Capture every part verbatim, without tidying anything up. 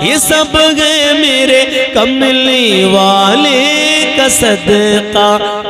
ये सब गए मेरे कमली वाले का सदका,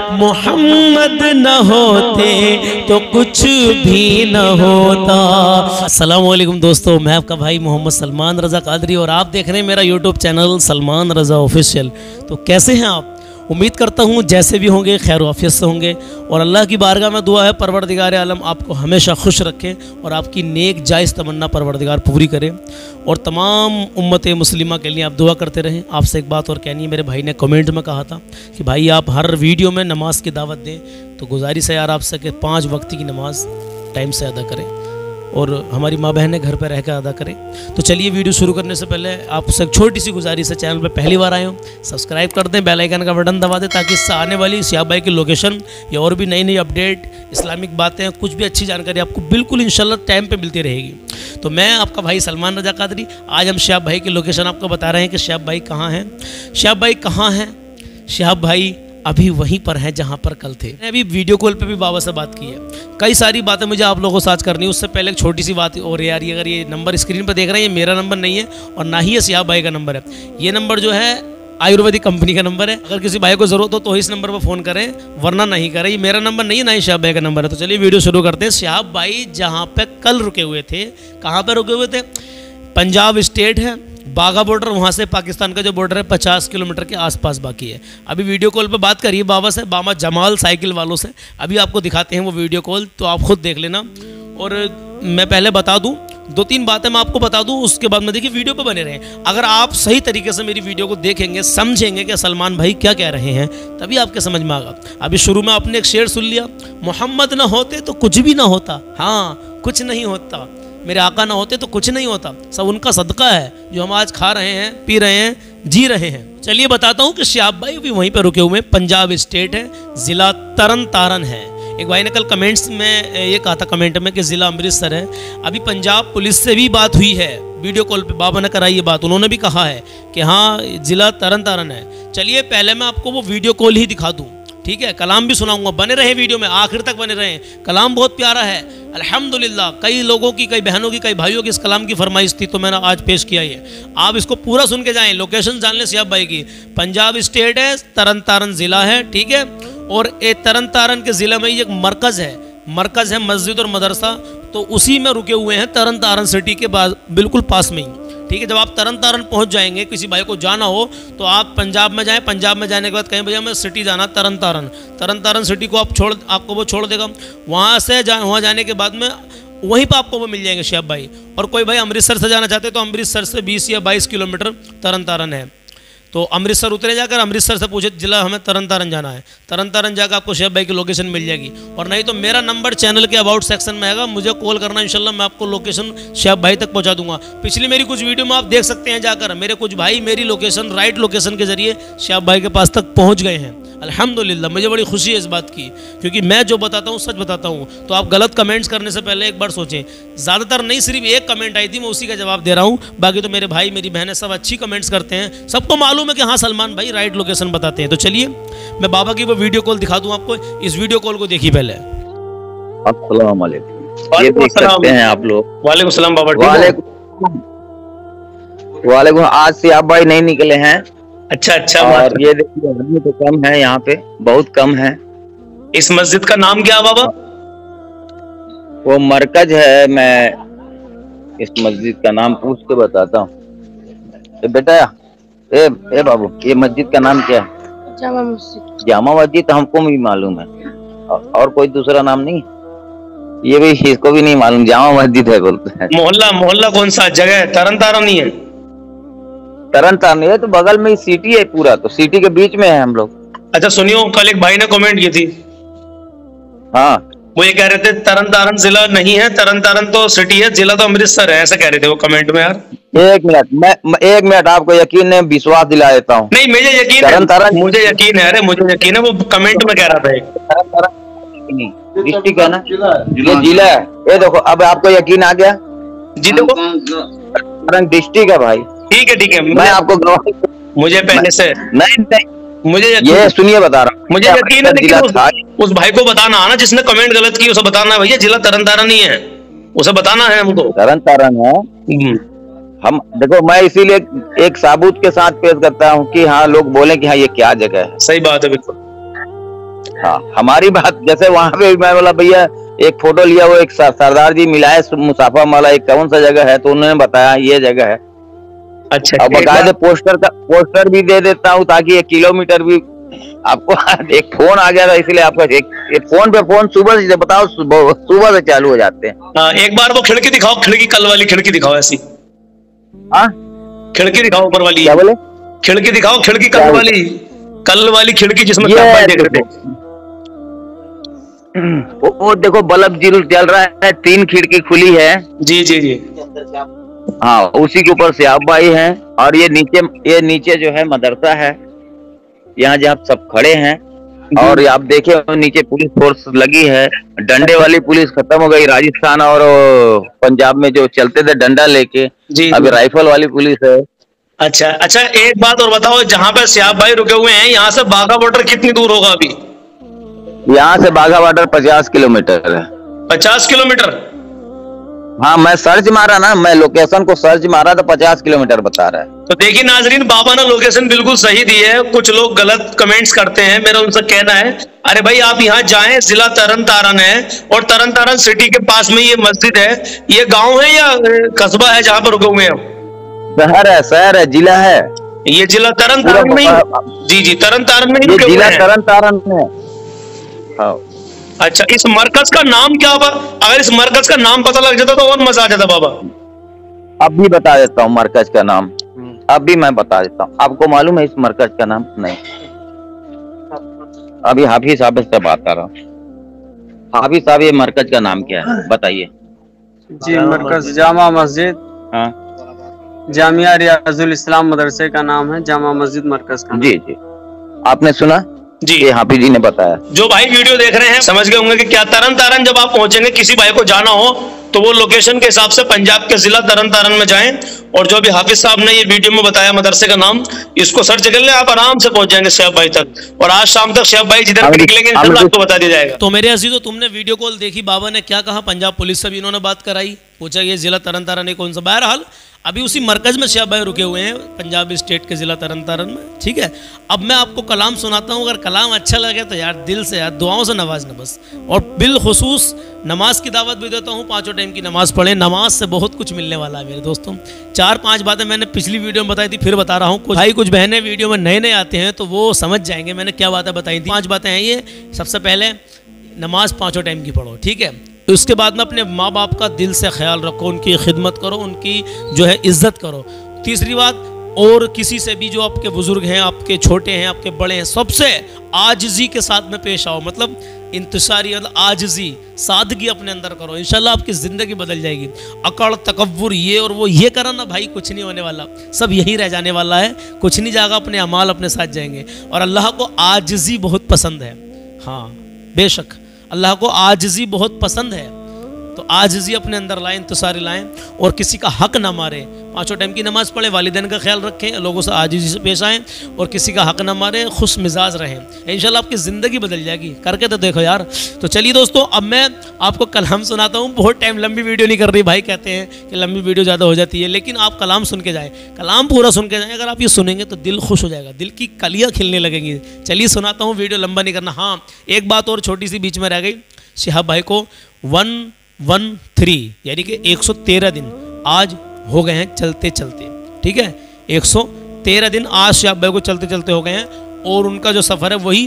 मोहम्मद न होते तो कुछ भी न होता। अस्सलाम वालेकुम दोस्तों, मैं आपका भाई मोहम्मद सलमान रज़ा कादरी और आप देख रहे हैं मेरा YouTube channel Salman Raza official. तो कैसे हैं आप? उम्मीद करता हूँ जैसे भी होंगे खैर आफियत से होंगे और अल्लाह की बारगाह में दुआ है परवरदिगार आलम आपको हमेशा खुश रखे और आपकी नेक जायज़ तमन्ना परवरदिगार पूरी करे और तमाम उम्मत मुस्लिमा के लिए आप दुआ करते रहें। आपसे एक बात और कहनी है, मेरे भाई ने कमेंट में कहा था कि भाई आप हर वीडियो में नमाज की दावत दें, तो गुजारिश है यार आपसे कि पाँच वक्त की नमाज टाइम से अदा करें और हमारी माँ बहनें घर पर रहकर अदा करें। तो चलिए वीडियो शुरू करने से पहले आपसे छोटी सी गुजारिश है, चैनल पर पहली बार आए हो सब्सक्राइब कर दें, बेल आइकन का बटन दबा दें ताकि इससे आने वाली सियाब भाई की लोकेशन या और भी नई नई अपडेट, इस्लामिक बातें, कुछ भी अच्छी जानकारी आपको बिल्कुल इंशाल्लाह टाइम पे मिलती रहेगी। तो मैं आपका भाई सलमान रज़ा कादरी, आज हम सियाब भाई की लोकेशन आपको बता रहे हैं कि सियाब भाई कहाँ हैं। सियाब भाई कहाँ हैं? सियाब भाई अभी वहीं पर हैं जहां पर कल थे। मैं अभी वीडियो कॉल पे भी बाबा से बात की है, कई सारी बातें मुझे आप लोगों से आज करनी है। उससे पहले एक छोटी सी बात और यार, ये अगर ये नंबर स्क्रीन पर देख रहे हैं ये मेरा नंबर नहीं है और ना ही ये सियाब भाई का नंबर है। ये नंबर जो है आयुर्वेदिक कंपनी का नंबर है। अगर किसी भाई को जरूरत हो तो इस नंबर पर फ़ोन करें, वरना नहीं करें। ये मेरा नंबर नहीं है, ना ही सियाब भाई का नंबर है। तो चलिए वीडियो शुरू करते हैं। सियाब भाई जहाँ पे कल रुके हुए थे, कहाँ पर रुके हुए थे? पंजाब स्टेट है, बाघा बॉर्डर, वहाँ से पाकिस्तान का जो बॉर्डर है पचास किलोमीटर के आसपास बाकी है। अभी वीडियो कॉल पे बात करिए बाबा से, बाबा जमाल साइकिल वालों से। अभी आपको दिखाते हैं वो वीडियो कॉल, तो आप खुद देख लेना। और मैं पहले बता दूं, दो तीन बातें मैं आपको बता दूं, उसके बाद में देखिए वीडियो पे बने रहें। अगर आप सही तरीके से मेरी वीडियो को देखेंगे, समझेंगे कि सलमान भाई क्या कह रहे हैं, तभी आपके समझ में आएगा। अभी शुरू में आपने एक शेर सुन लिया, मोहम्मद ना होते तो कुछ भी ना होता। हाँ, कुछ नहीं होता, मेरे आका ना होते तो कुछ नहीं होता, सब उनका सदका है जो हम आज खा रहे हैं, पी रहे हैं, जी रहे हैं। चलिए बताता हूँ कि सियाब भाई भी वहीं पर रुके हुए हैं। पंजाब स्टेट है, ज़िला तरन तारन है। एक भाई ने कल कमेंट्स में ये कहा था कमेंट में कि ज़िला अमृतसर है। अभी पंजाब पुलिस से भी बात हुई है, वीडियो कॉल पे बाबा ने कराई ये बात, उन्होंने भी कहा है कि हाँ ज़िला तरन तारन है। चलिए पहले मैं आपको वो वीडियो कॉल ही दिखा दूँ, ठीक है? कलाम भी सुनाऊंगा, बने रहे वीडियो में, आखिर तक बने रहे। कलाम बहुत प्यारा है अल्हम्दुलिल्लाह। कई लोगों की, कई बहनों की, कई भाइयों की इस कलाम की फरमाइश थी, तो मैंने आज पेश किया ये। आप इसको पूरा सुन के जाएं, लोकेशन जान लें सियाब भाई की। पंजाब स्टेट है, तरन तारन ज़िला है, ठीक है? और ये तरन तारन के ज़िले में एक मरकज़ है, मरकज़ है मस्जिद और मदरसा, तो उसी में रुके हुए हैं तरन तारन सिटी के बाद बिल्कुल पास में ही, ठीक है? जब आप तरन तारन पहुंच जाएंगे, किसी भाई को जाना हो तो आप पंजाब में जाएं, पंजाब में जाने के बाद कहीं भैया मैं सिटी जाना तरन तारन, तरन तारन सिटी को आप छोड़, आपको वो छोड़ देगा। वहाँ से जा वहाँ जाने के बाद में वहीं पर आपको वो मिल जाएंगे सियाब भाई। और कोई भाई अमृतसर से जाना चाहते तो अमृतसर से बीस या बाईस किलोमीटर तरन तारन है, तो अमृतसर उतरे जाकर अमृतसर से पूछे जिला हमें तरन तारन जाना है, तरन तारन जाकर आपको सियाब भाई की लोकेशन मिल जाएगी। और नहीं तो मेरा नंबर चैनल के अबाउट सेक्शन में आएगा, मुझे कॉल करना, इंशाल्लाह मैं आपको लोकेशन सियाब भाई तक पहुंचा दूंगा। पिछली मेरी कुछ वीडियो में आप देख सकते हैं जाकर, मेरे कुछ भाई मेरी लोकेशन, राइट लोकेशन के जरिए सियाब भाई के पास तक पहुँच गए हैं अल्हम्दुलिल्लाह। मुझे बड़ी खुशी है इस बात की, क्योंकि मैं जो बताता हूँ सच बताता हूँ। तो आप गलत कमेंट्स करने से पहले एक बार सोचें। ज़्यादातर नहीं, सिर्फ एक कमेंट आई थी, मैं उसी का जवाब दे रहा हूँ। बाकी तो मेरे भाई मेरी बहनें सब अच्छी कमेंट्स करते हैं, सबको मालूम है कि हाँ सलमान भाई राइट लोकेशन बताते हैं। तो चलिए मैं बाबा की वो वीडियो कॉल दिखा दूँ आपको। इस वीडियो कॉल को देखिए पहले। अस्सलाम वालेकुम, ये देख सकते हैं आप लोग। वालेकुम सलाम बाबा। वालेकुम। आज से आप भाई नहीं निकले हैं। अच्छा अच्छा। और ये देखिए आदमी तो कम है यहाँ पे, बहुत कम है। इस मस्जिद का नाम क्या है बाबा? वो मरकज है, मैं इस मस्जिद का नाम पूछ के बताता हूँ। बेटा ए ए बाबू, ये मस्जिद का नाम क्या है? जामा मस्जिद। जामा मस्जिद हमको भी मालूम है, और कोई दूसरा नाम नहीं? ये भी इसको भी नहीं मालूम, जामा मस्जिद है बोलते हैं। मोहल्ला मोहल्ला कौन सा जगह है? तरन तारन नहीं है? तरन तारन है तो बगल में ही सिटी है पूरा, तो सिटी के बीच में है हम लोग। अच्छा सुनियो, कल एक भाई ने कमेंट की थी, हाँ वो ये कह रहे थे तरन तारन जिला नहीं है, तरन तारन तो सिटी है, जिला तो अमृतसर है, ऐसा कह रहे थे वो कमेंट में। यार एक मिनट, मैं एक मिनट आपको यकीन है, विश्वास दिला देता हूँ। नहीं मुझे यकीन तरन तारन, मुझे यकीन है, अरे मुझे यकीन है, वो कमेंट में कह रहा था। डिस्ट्रिक्ट है ना, ये जिला है। ये देखो अब आपको यकीन आ गया जी। देखो डिस्ट्रिक्ट है भाई। ठीक है ठीक है, मैं आपको मुझे पहले से नहीं नहीं मुझे ये सुनिए बता रहा हूँ, मुझे यकीन है, लेकिन उस, उस भाई को बताना आना जिसने कमेंट गलत की, उसे बताना भैया जिला तरन तारन नहीं है, उसे बताना है हमको। तरन तारन है, हम देखो, मैं इसीलिए एक साबूत के साथ पेश करता हूँ कि हाँ लोग बोले कि हाँ ये क्या जगह है। सही बात है, बिल्कुल। हाँ, हमारी बात जैसे वहां पे मैं बोला भैया एक फोटो लिया, वो एक सरदार जी मिलाए मुसाफा माला, एक कौन सा जगह है, तो उन्होंने बताया ये जगह है। अच्छा, अब बकायदे पोस्टर का पोस्टर भी दे देता हूँ ताकि एक किलोमीटर भी आपको एक फोन आ गया था इसलिए आपका एक, एक फोन पे फोन सुबह से बताओ, सुबह सुबह से चालू हो जाते हैं। आ, एक बार वो खिड़की दिखाओ, खिड़की कल वाली खिड़की दिखाओ ऐसी। हाँ, खिड़की दिखाओ ऊपर वाली। क्या बोले? खिड़की दिखाओ, खिड़की कल वाली, कल वाली खिड़की जिसमें ये देख रहे थे। वो, वो देखो बल्ब जिल जल रहा है, तीन खिड़की खुली है। जी जी जी हाँ, उसी के ऊपर से आप भाई हैं, और ये नीचे ये नीचे जो है मदरसा है, यहाँ जहाँ सब खड़े हैं। और आप देखे नीचे पुलिस फोर्स लगी है, डंडे वाली पुलिस खत्म हो गई। राजस्थान और पंजाब में जो चलते थे डंडा लेके, अभी राइफल वाली पुलिस है। अच्छा अच्छा, एक बात और बताओ, जहाँ पे सियाब भाई रुके हुए हैं, यहाँ से बाघा बॉर्डर कितनी दूर होगा अभी? यहाँ से बाघा बॉर्डर पचास किलोमीटर है। पचास किलोमीटर? हाँ, मैं सर्च मारा ना, मैं लोकेशन को सर्च मारा तो पचास किलोमीटर बता रहा है। तो देखिए नाजरीन, बाबा ने लोकेशन बिल्कुल सही दी है। कुछ लोग गलत कमेंट्स करते हैं, मेरा उनसे कहना है अरे भाई आप यहाँ जाएं, जिला तरन तारन है और तरन तारन सिटी के पास में ये मस्जिद है। ये गांव है या कस्बा है जहाँ पर रुके हुए हैं? शहर है, शहर है, जिला है। ये जिला तरन तारन में ही? जी जी, तरन तारन में ही जिला तरन तारन में। हाँ। अच्छा, इस मरकज का नाम क्या होगा? अगर इस मरकज का नाम पता लग जाता तो और मजा आ जाता बाबा। अब भी बता देता हूँ मरकज का नाम, अब भी मैं बता देता हूँ। आपको मालूम है इस मरकज का नाम? नहीं, अभी हाफिज साहब से बात कर रहा हूँ। हाफिज साहब, ये मरकज का नाम क्या है बताइए? जी, मरकज जामा मस्जिद, हाँ, जामिया रियाजुल इस्लाम मदरसे का नाम है, जामा मस्जिद मरकज का। जी जी, आपने सुना जी? ये हाफिज जी ने बताया। जो भाई वीडियो देख रहे हैं समझ गए होंगे कि क्या तरन तारन जब आप पहुंचेंगे, किसी भाई को जाना हो तो वो लोकेशन के हिसाब से पंजाब के जिला तरन तारन में जाएं, और जो भी हाफिज साहब ने ये वीडियो में बताया मदरसे का नाम, इसको सर्च कर ले, आप आराम से पहुंच जाएंगे शेफ भाई तक। और आज शाम तक शेफ भाई जिधर निकलेंगे आपको बता दिया जाएगा। तो मेरे अजीजों, तुमने वीडियो कॉल देखी, बाबा ने क्या कहा, पंजाब पुलिस से भी इन्होंने बात कराई, पूछा ये जिला तरन तारन है कौन सा। बहरहाल अभी उसी मरकज में शेफ भाई रुके हुए हैं, पंजाब स्टेट के जिला तरन तारन में, ठीक है। अब मैं आपको कलाम सुनाता हूँ, अगर कलाम अच्छा लगे तो यार दिल से यार दुआओं से नवाजना बस। और बिलखुसूस नमाज की दावत भी देता हूँ, पाँचों टाइम की नमाज पढ़ें, नमाज से बहुत कुछ मिलने वाला है मेरे दोस्तों। चार पांच बातें मैंने पिछली वीडियो में बताई थी, फिर बता रहा हूँ। कुछ भाई कुछ बहनें वीडियो में नए नए आते हैं तो वो समझ जाएंगे मैंने क्या बातें बताई थी। पाँच बातें हैं ये। सबसे पहले नमाज पाँचों टाइम की पढ़ो, ठीक है। उसके बाद में अपने माँ बाप का दिल से ख्याल रखो, उनकी खिदमत करो, उनकी जो है इज्जत करो। तीसरी बात, और किसी से भी जो आपके बुजुर्ग हैं, आपके छोटे हैं, आपके बड़े हैं, सबसे आजिज़ी के साथ में पेश आओ। मतलब इंतशारी, मतलब आजिज़ी, सादगी अपने अंदर करो, इंशाल्लाह आपकी ज़िंदगी बदल जाएगी। अकड़, तकव्वुर, ये और वो ये करा ना भाई, कुछ नहीं होने वाला, सब यही रह जाने वाला है, कुछ नहीं जाएगा, अपने अमाल अपने साथ जाएंगे। और अल्लाह को आजिज़ी बहुत पसंद है। हाँ बेशक अल्लाह को आजिज़ी बहुत पसंद है, तो आजिज़ी अपने अंदर लाएं, इंतसारी लाएं, और किसी का हक ना मारें। पाँचों टाइम की नमाज़ पढ़ें, वालिदैन का ख्याल रखें, लोगों से आजिज़ी से पेश आएँ, और किसी का हक ना मारें, खुश मिजाज रहें। इंशाल्लाह आपकी ज़िंदगी बदल जाएगी। करके तो देखो यार। तो चलिए दोस्तों, अब मैं आपको कलाम सुनाता हूँ। बहुत टाइम लंबी वीडियो नहीं कर रही, भाई कहते हैं कि लंबी वीडियो ज़्यादा हो जाती है, लेकिन आप कलाम सुन के जाएँ, कलाम पूरा सुन के जाएँ। अगर आप ये सुनेंगे तो दिल खुश हो जाएगा, दिल की कलियाँ खिलने लगेंगी। चलिए सुनाता हूँ, वीडियो लंबा नहीं करना। हाँ, एक बात और छोटी सी बीच में रह गई। शिहाब भाई को वन वन थ्री यानी कि एक सौ तेरह दिन आज हो गए हैं चलते चलते, ठीक है। एक सौ तेरह दिन आज शिहाब भाई को चलते चलते हो गए हैं, और उनका जो सफ़र है वही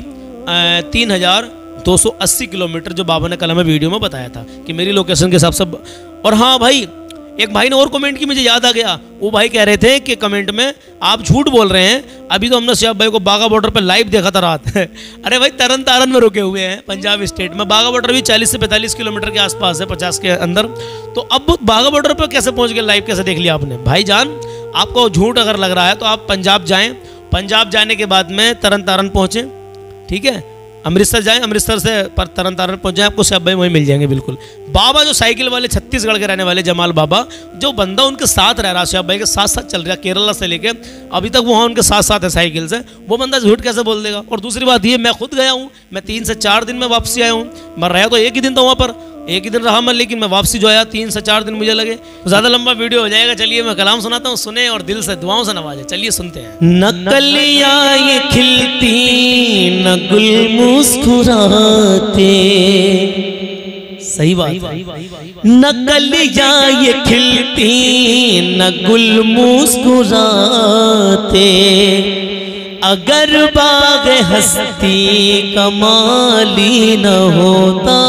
तीन हज़ार दो सौ अस्सी किलोमीटर, जो बाबा ने कल हमें वीडियो में बताया था कि मेरी लोकेशन के हिसाब से। और हाँ भाई, एक भाई ने और कमेंट की, मुझे याद आ गया। वो भाई कह रहे थे कि कमेंट में आप झूठ बोल रहे हैं, अभी तो हमने शिहाब भाई को बाघा बॉर्डर पर लाइव देखा था रात। अरे भाई, तरन तारन में रुके हुए हैं पंजाब स्टेट में। बाघा बॉर्डर भी चालीस से पैंतालीस किलोमीटर के आसपास है, पचास के अंदर। तो अब बाघा बॉर्डर पर कैसे पहुंच गए, लाइव कैसे देख लिया आपने? भाईजान, आपको झूठ अगर लग रहा है तो आप पंजाब जाएं, पंजाब जाने के बाद में तरन तारन पहुँचें, ठीक है। अमृतसर जाएं, अमृतसर से पर तरन तारन पहुंच जाएं, आपको शिहाब भाई वहीं मिल जाएंगे बिल्कुल। बाबा जो साइकिल वाले छत्तीसगढ़ के रहने वाले जमाल बाबा, जो बंदा उनके साथ रह रहा, शिहाब भाई के साथ साथ चल रहा, केरला से लेके अभी तक वहाँ उनके साथ साथ है साइकिल से, वो बंदा झूठ कैसे बोल देगा? और दूसरी बात ये, मैं खुद गया हूँ, मैं तीन से चार दिन में वापसी आया हूँ, मैं रहा तो एक ही दिन था वहाँ पर, एक ही दिन रहा मैं, लेकिन मैं वापसी जो आया तीन से चार दिन मुझे लगे, ज़्यादा लंबा वीडियो हो जाएगा। चलिए मैं कलाम सुनाता हूँ, सुने और दिल से दुआओं से नवाजे। चलिए सुनते हैं। न कलियाँ ये खिलती न गुल मुस्कुराते, सही बात, न कलियाँ ये खिलती न गुल मुस्कुराते, अगर बाग हस्ती कमाली न होता,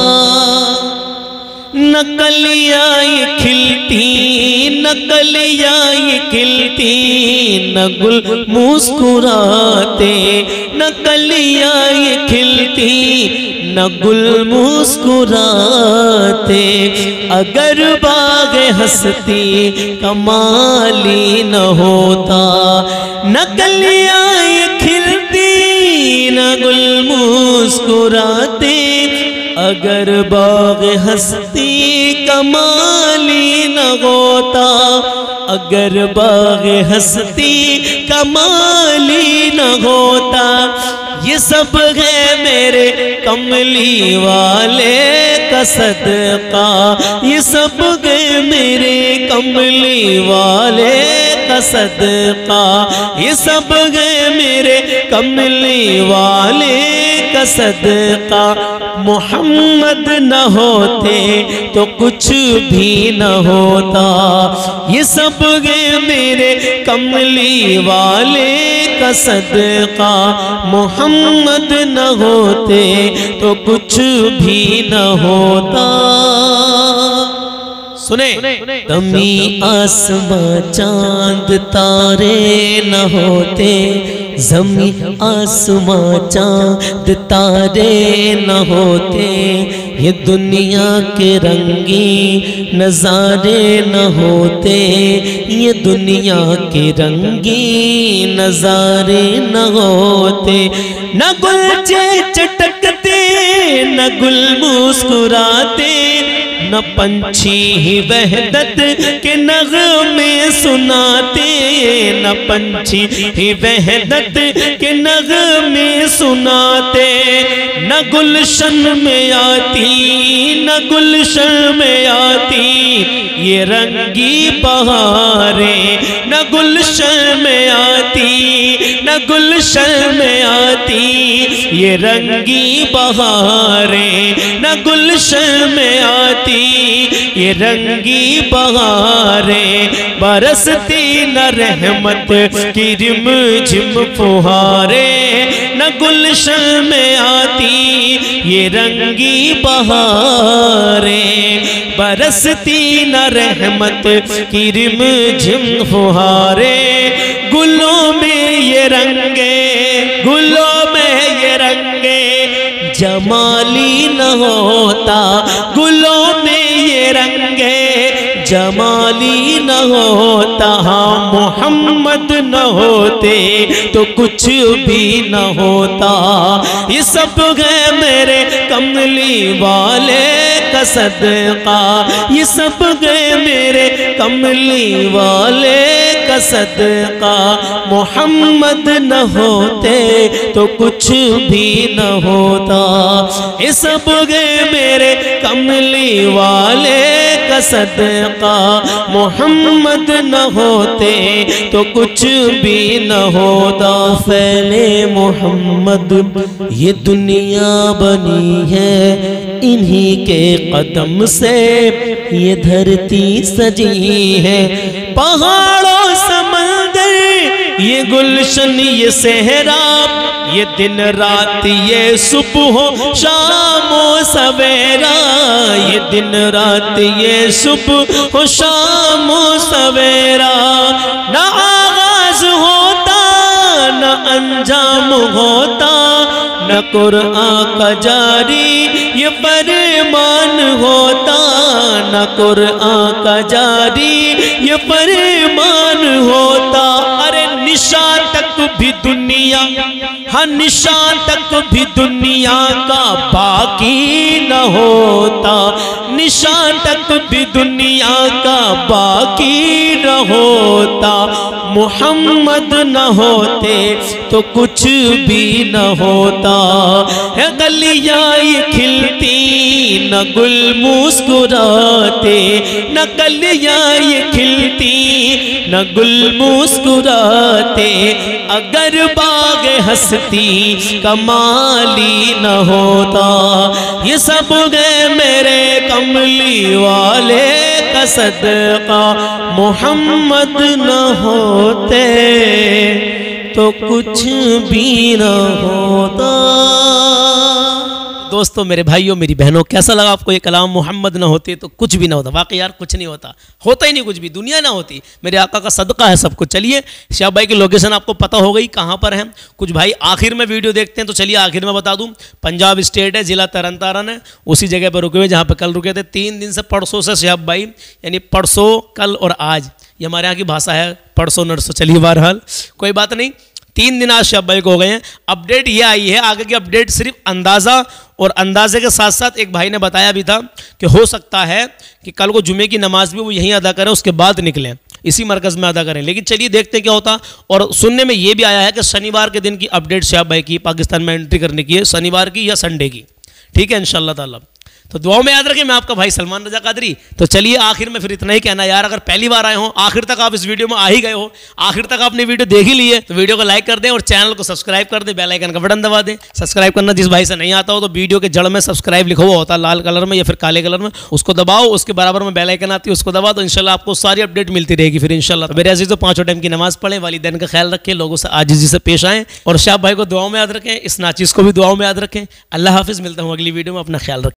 न कलियाँ ये खिलती न कलियाँ ये खिलती न गुल मुस्कुराते, न कलियाँ ये खिलती न गुल मुस्कुराते, अगर बाग हंसती कमाली न होता, न कलियाँ ये खिलती न गुल मुस्कुराते, अगर बाग हंसती कमाली न होता, अगर बाग हंसती कमाली न होता, ये सब है मेरे कमली वाले का सदका, ये सब है मेरे कमली वाले का सदका, ये सब है मेरे कमली वाले का सदका, मोहम्मद न होते तो कुछ भी न होता, ये सब है मेरे कमली वाले का सदका, मोहम्मद न होते तो कुछ भी न होता। सुने, कमी आसमां चांद तारे न होते, जमी आसमां चांद तारे न होते, ये दुनिया के रंगी नज़ारे न होते, ये दुनिया के रंगी नज़ारे न होते, न गुलचे चटकते न गुल मुस्कुराते, न पंछी ही वहदत के नग़मे सुनाते, न पंछी ही वहदत के नग़मे सुनाते, न गुलशन में आती न गुलशन में आती ये रंगी बहारें, न गुलशन में आती न गुलशन में आती ये रंगी बहारें, न गुलशन में आती ये रंगी बहारें, बरसती न रहमत की रिम झिम फुहारें, न गुलशन में आती ये रंगी बहारें, बरसती न रहमत की रिम झिम फुहारें, गुलों में ये रंगे गुलों में ये रंगे जमाली न होता, गुलों में ये रंगे जमाली न होता, हाँ मोहम्मद न होते तो कुछ भी न होता, ये सब है मेरे कमली वाले का सदका, ये सब है मेरे कमली वाले का सदका, मोहम्मद न होते तो कुछ भी न होता, ये सब है मेरे कमली वाले का सदका, मोहम्मद न होते तो कुछ भी न होता। फैले मोहम्मद ये दुनिया बनी है, इन्हीं के कदम से ये धरती सजी है, पहाड़ों समंदर ये गुलशन ये सहरा, ये दिन रात ये सुबह शाम सवेरा, ये दिन रात ये सुबह शाम सवेरा, न आगाज होता न अंजाम होता, न कुरान का जारी ये फरमान होता, न कुरान का जारी ये फरमान होता, अरे निशान तक भी दुनिया, हाँ निशान तक भी दुनिया का बाकी न होता, निशान तक भी दुनिया का बाकी न होता, मोहम्मद न होते तो कुछ भी न होता है। गलियां ये खिलती न गुल मुस्कुराते, न गलियां ये खिलती न गुल मुस्कुराते, अगर बाग हंसती कमाली न होता। ये सब है मेरे कमली वाले का सदका, मोहम्मद न होते तो कुछ भी न होता। दोस्तों, मेरे भाइयों, मेरी बहनों, कैसा लगा आपको ये कलाम? मोहम्मद ना होते तो कुछ भी ना होता। वाकई यार कुछ नहीं होता, होता ही नहीं कुछ भी, दुनिया ना होती। मेरे आका का सदका है सब कुछ। चलिए, शाह भाई की लोकेशन आपको पता हो गई कहाँ पर है। कुछ भाई आखिर में वीडियो देखते हैं, तो चलिए आखिर में बता दूं। पंजाब स्टेट है, जिला तरन तारन है, उसी जगह पर रुके हुए जहाँ पर कल रुके थे। तीन दिन से परसों से शाह भाई, यानी परसों, कल और आज, ये हमारे यहाँ की भाषा है, परसों नरसों। चलिए, बहरहाल कोई बात नहीं, तीन दिन आज शाह भाई को हो गए हैं। अपडेट ये आई है, आगे की अपडेट सिर्फ अंदाज़ा, और अंदाजे के साथ साथ एक भाई ने बताया भी था कि हो सकता है कि कल को जुमे की नमाज भी वो यहीं अदा करें, उसके बाद निकलें, इसी मरकज़ में अदा करें। लेकिन चलिए देखते हैं क्या होता। और सुनने में ये भी आया है कि शनिवार के दिन की अपडेट शाह भाई की पाकिस्तान में एंट्री करने की है, शनिवार की या संडे की। ठीक है, इंशाल्लाह ताला। तो दुआओं में याद रखें, मैं आपका भाई सलमान रजा कादरी। तो चलिए आखिर में फिर इतना ही कहना यार, अगर पहली बार आए हो, आखिर तक आप इस वीडियो में आ ही गए हो, आखिर तक आपने वीडियो देख ही ली है, तो वीडियो को लाइक कर दें और चैनल को सब्सक्राइब कर दें, बेल आइकन का बटन दबा दें। सब्सक्राइब करना जिस भाई से नहीं आता हो, तो वीडियो के जड़ में सब्सक्राइब लिखा हुआ होता है लाल कलर में या फिर काले कलर में, उसको दबाओ, उसके बराबर में बेल आइकन आती है, उसको दबाओ, तो इंशाल्लाह आपको सारी अपडेट मिलती रहेगी फिर इंशाल्लाह। तो मेरे अजीज़ों, पांचों टाइम की नमाज पढ़ें, वालिदैन का ख्याल रखें, लोगों से आजिज़ी से पेश आएँ, और शाह भाई को दुआओं में याद रखें, इस नाचीज़ को भी दुआओं में याद रखें। अल्लाह हाफिज़, मिलता हूँ अगली वीडियो में, अपना ख्याल रखें।